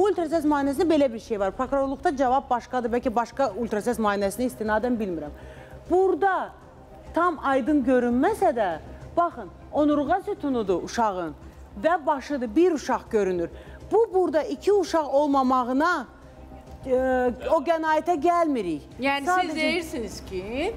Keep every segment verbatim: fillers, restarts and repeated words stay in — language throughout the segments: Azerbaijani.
Bu ultrasəs müayinəsində belə bir şey var. Prokurorluqda cavab başqadır, bəlkə başqa ultrasəs müayinəsinə istinadən bilmirəm. Burada tam aydın görünməsə də, baxın, onurğa sütunudur uşağın və başıdır, bir uşaq görünür. Bu, burada iki uşaq olmamağına e, o qənaətə gəlmirik. Yəni Sadəcə... siz deyirsiniz ki,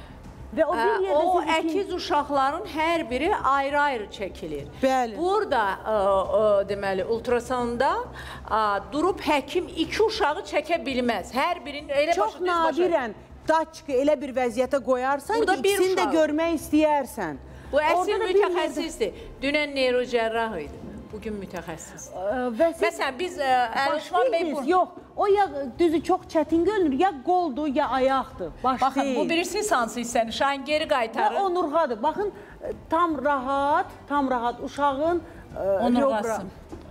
və o, bir ə, o əkiz uşaqların hər biri ayrı-ayrı çəkilir. Bəli. Burada ə, ə, deməli, ultrasonda ə, durub həkim iki uşağı çəkə bilməz. Hər birinin elə Çox başa düz nadirən daçqı elə bir vəziyyətə qoyarsan ki, ikisini də görmək istəyərsən. Bu əsil mütəxəssisdir. Dünən neyrocərrah idi. Bugün mütəxəssis. Məsələn, biz Əlişman Bey... Yox, o ya düzü çox çətin görünür, ya qoldur, ya ayaqdır. Baxın, bu birisi sansı hissəni, şahin geri qaytarır. Və onurğadır. Baxın, tam rahat, tam rahat uşağın... Onurğası.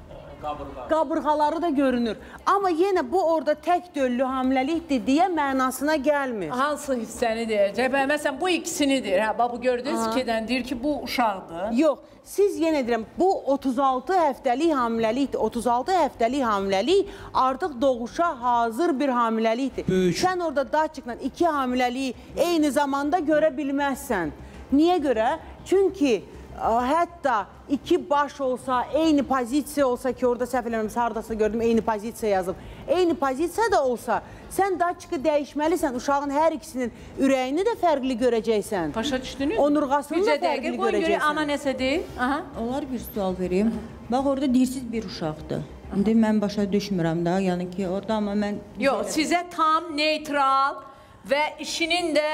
Qabırğaları da görünür. Amma yenə bu orada tək döllü hamiləlikdir deyə mənasına gəlmir. Hansı hissəni deyəcək? Məsələn, bu ikisini deyir. Bu gördüyünüz ikidən deyir ki, bu uşaqdır. Yox, siz yenə deyirəm, bu otuz altı həftəlik hamiləlikdir. otuz altı həftəlik hamiləlik artıq doğuşa hazır bir hamiləlikdir. Sən orada daçıqla iki hamiləliyi eyni zamanda görə bilməzsən. Niyə görə? Çünki hətta iki baş olsa, eyni pozisiya olsa ki, orada səhv eləməmişəm, hardasa gördüm, eyni pozisiya yazıb. Eyni pozisiya da olsa, sən daçıqı dəyişməlisən, uşağın hər ikisinin ürəyini də fərqli görəcəksən. Başa düşdünüz? Onurğasını da fərqli görəcəksən. Ana nəsə deyil? Onlar bir sual vereyim. Bax, orada deyirsiz bir uşaqdır. İndi mən başa düşmürəm da, yəni ki, orada amma mən... Yox, sizə tam neytral və işinin də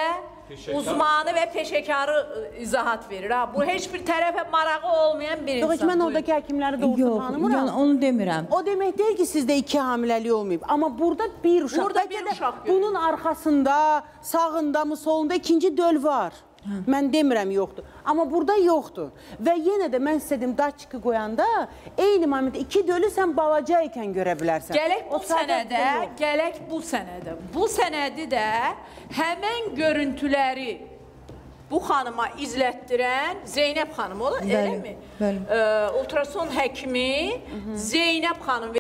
uzmanı və peşəkarı izahat verir. Bu, heç bir tərəfə marağı olmayan bir insan. Yox, mən oradakı həkimləri doğrusu tanımıram. Yox, onu demirəm. O demək deyil ki, sizdə iki hamiləlik olmayıb. Amma burada bir uşaq. Burada bir uşaq görür. Bunun arxasında, sağında mı, solunda ikinci döl var. Mən demirəm yoxdur. Amma burada yoxdur. Və yenə də mən istədim daçqı qoyanda eyni моментdə iki dölü sən balaca ikən görə bilərsən. Gələk bu sənədə, gələk bu sənədə. Bu sənədi də həmən görüntüləri bu xanıma izlətdirən Zeynəb xanım ola, eləmi? Bəli. Ultrason həkimi Zeynəb xanım